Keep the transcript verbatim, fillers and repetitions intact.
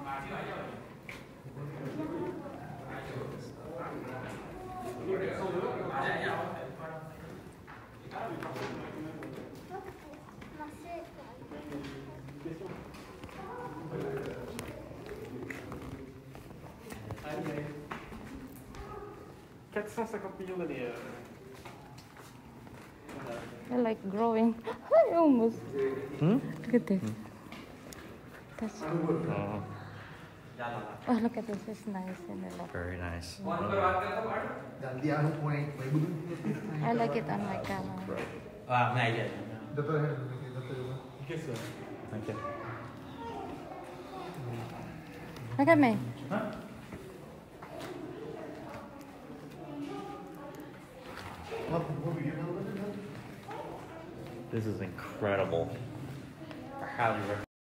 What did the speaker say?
quatre cent cinquante millions d'années. They're like growing. I almost. Hmm? Look at this. That's cool. Oh, Oh, look at this. It's nice and I love very nice. I like it on my camera. À, này vậy. Okay. Look at me. This is incredible. I highly recommend.